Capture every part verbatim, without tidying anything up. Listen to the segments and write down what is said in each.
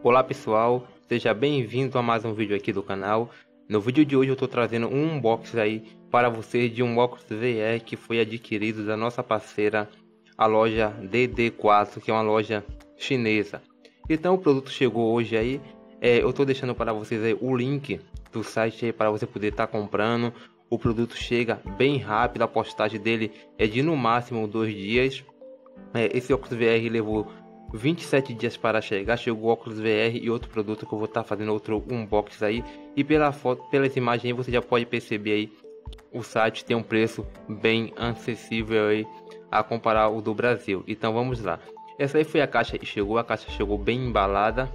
Olá pessoal, seja bem-vindo a mais um vídeo aqui do canal. No vídeo de hoje eu estou trazendo um unboxing aí para vocês de um óculos V R que foi adquirido da nossa parceira, a loja D D quatro, que é uma loja chinesa. Então o produto chegou hoje aí, é, eu estou deixando para vocês aí o link do site aí para você poder estar tá comprando. O produto chega bem rápido, a postagem dele é de no máximo dois dias. É, esse óculos V R levou vinte e sete dias para chegar. Chegou o óculos V R e outro produto que eu vou estar tá fazendo outro unboxing aí. E pela foto, pelas imagens aí, você já pode perceber aí, o site tem um preço bem acessível aí a comparar o do Brasil. Então vamos lá. Essa aí foi a caixa que chegou, a caixa chegou bem embalada.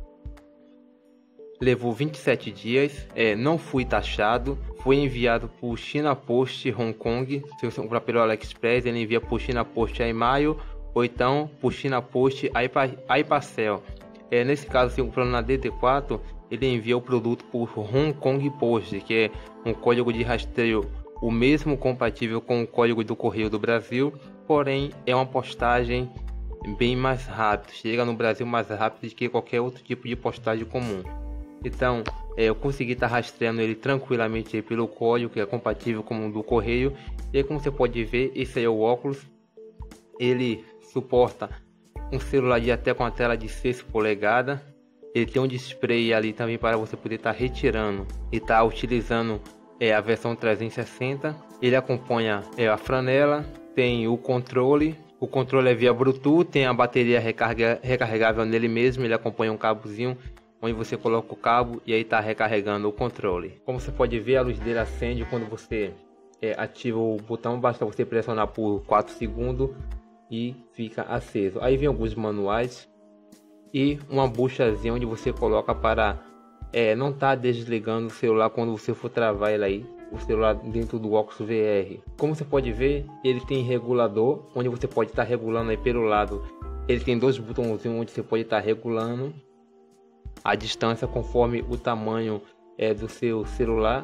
Levou vinte e sete dias, é, não fui taxado, foi enviado por China Post Hong Kong. Se você comprar pelo AliExpress, ele envia por China Post iMail ou então por China Post iParcel. É, nesse caso, se comprando na D D quatro, ele envia o produto por Hong Kong Post, que é um código de rastreio o mesmo compatível com o código do Correio do Brasil, porém é uma postagem bem mais rápida, chega no Brasil mais rápido do que qualquer outro tipo de postagem comum. Então é, eu consegui estar tá rastreando ele tranquilamente aí pelo código que é compatível com o do correio. E aí, como você pode ver, esse aí é o óculos. Ele suporta um celular de até com a tela de seis polegadas. Ele tem um display ali também para você poder estar tá retirando e estar tá utilizando é, a versão trezentos e sessenta. Ele acompanha é, a flanela, tem o controle. O controle é via Bluetooth, tem a bateria recarga, recarregável nele mesmo. Ele acompanha um cabozinho onde você coloca o cabo e aí está recarregando o controle. Como você pode ver, a luz dele acende quando você é, ativa o botão. Basta você pressionar por quatro segundos e fica aceso. Aí vem alguns manuais e uma buchazinha onde você coloca para é, não estar tá desligando o celular quando você for travar ele aí, o celular dentro do óculos V R. Como você pode ver, ele tem regulador onde você pode estar tá regulando aí pelo lado. Ele tem dois botõezinhos onde você pode estar tá regulando a distância conforme o tamanho é, do seu celular.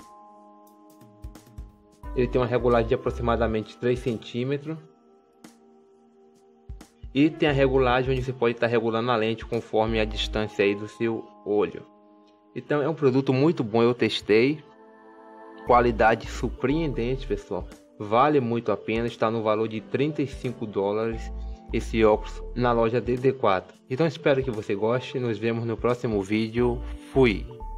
Ele tem uma regulagem de aproximadamente três centímetros. E tem a regulagem onde você pode estar regulando a lente conforme a distância aí do seu olho. Então é um produto muito bom, eu testei. Qualidade surpreendente, pessoal. Vale muito a pena, está no valor de trinta e cinco dólares. Esse óculos na loja D D quatro. Então espero que você goste. Nos vemos no próximo vídeo. Fui!